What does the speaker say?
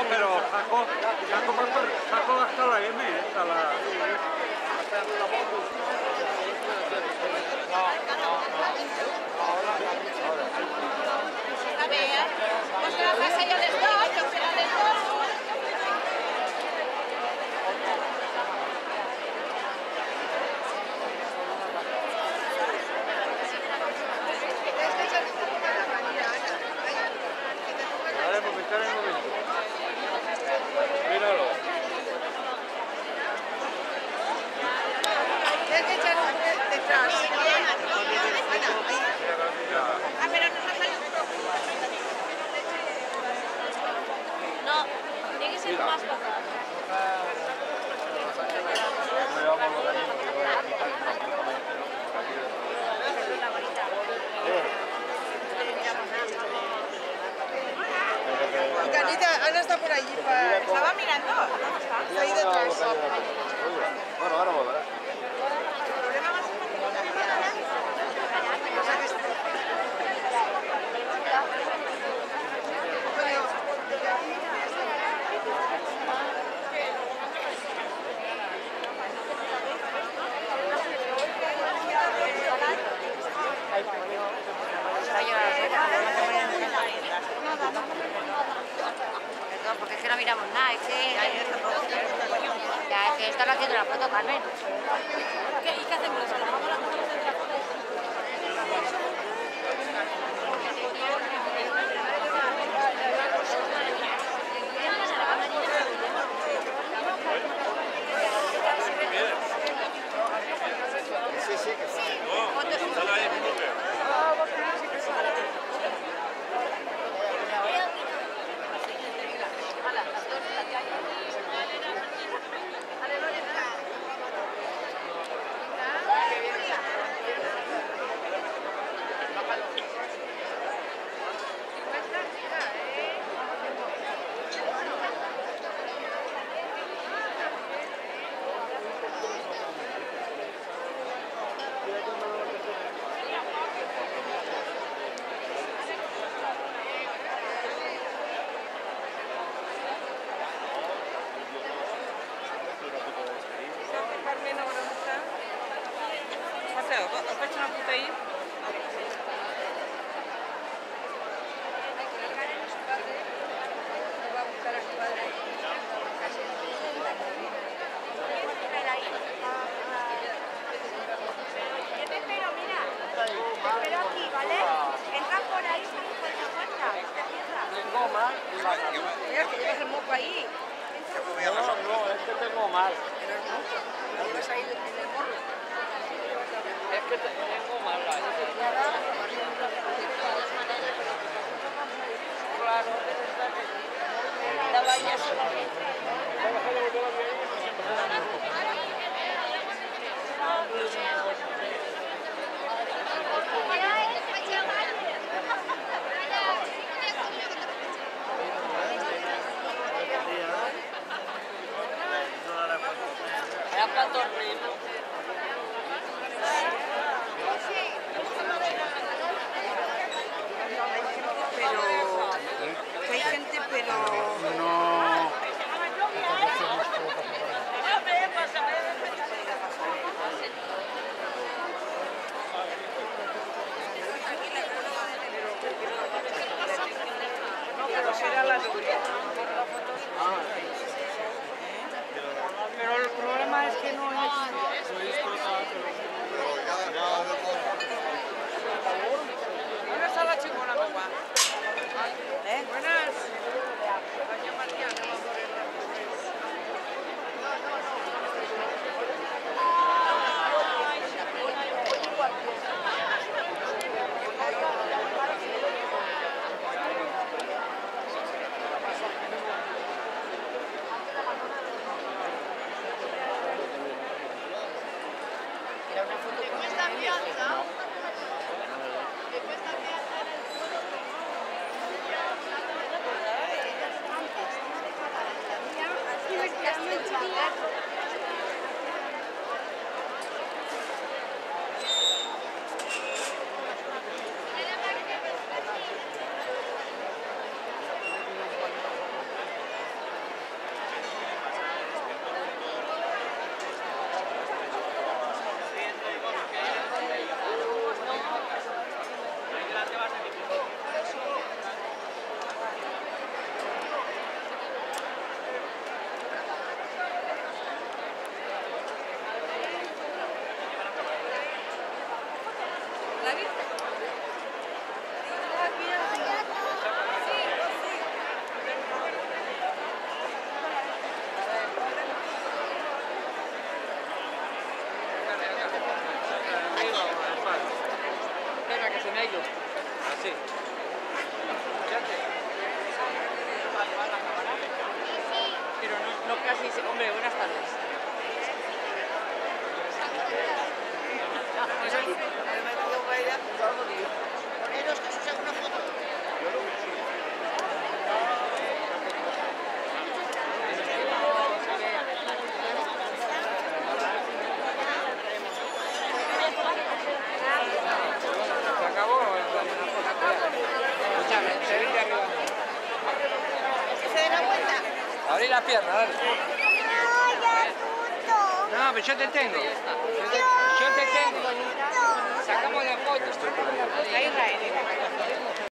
pero saco hasta la M, hasta la... A ver, vos trabajás allá del dos, yo fui a del dos. Míralo. Tienes que echar detrás. Ah, pero no ha salido. No, tiene que ser más pasado. Anita, Ana está por allí. Estaba mirando. ¿Dónde está? Está ahí detrás. Bueno, ahora volverá. Perdón, porque es que no miramos nada, es que... Ya, es que están haciendo la foto, Carmen. ¿Y qué hacemos? ¿Nos bajamos la foto de la foto? Sí, sí, que sí. Mateo, faccio una puta io. Yo te espero, mira. Te espero aquí, ¿vale? Entra por ahí, sales por esa puerta. Tengo mal. Mira, que llevas el moco ahí. No, es que tengo mal. Pero el moco. Lo llevas ahí en el morro. Es que tengo mal. Claro. La bañas. Era para torneo. Pero... Hay gente, pero... No. No, pero será la seguridad. Pero el problema es que no es... ¿Dónde está la chingona, papá? Buenas. Doña María, no va a morir la Espera, que se me ha ido. Así. Pero no casi... Hombre, buenas tardes. Poneros que os hago una foto. Se acabó. Escúchame, se ve de arriba. Que se den la vuelta. Abrí la pierna, dale. No, pero yo te tengo. Yo te tengo. Sacamos la foto. A Israel.